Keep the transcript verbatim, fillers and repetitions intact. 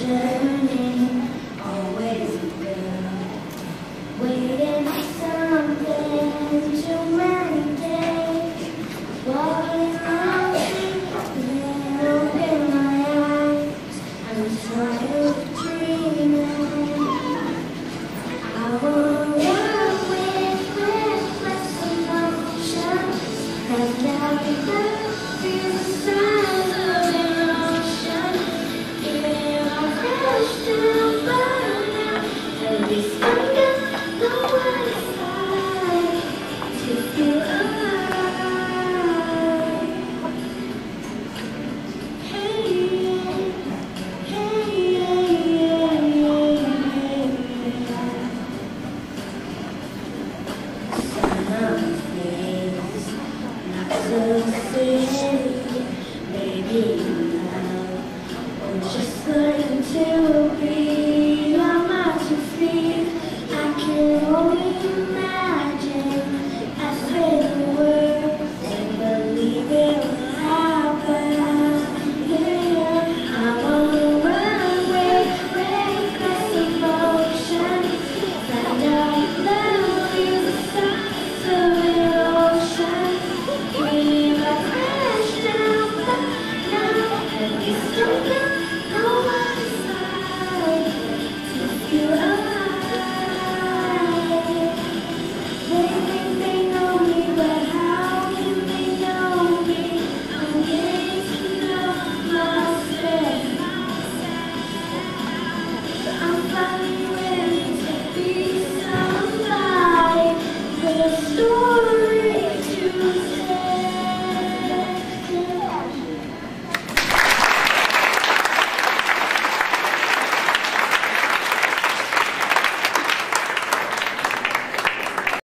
journey, always good. Waiting for something too many days. Walking on then open my eyes. I'm tired of dreaming. I wanna walk with restless emotions. And now the feel the signs of emotion. Even I rush to burn out. At least I know what it's like to feel alive. Hey, hey, some things not so silly, maybe love, or just learning to be.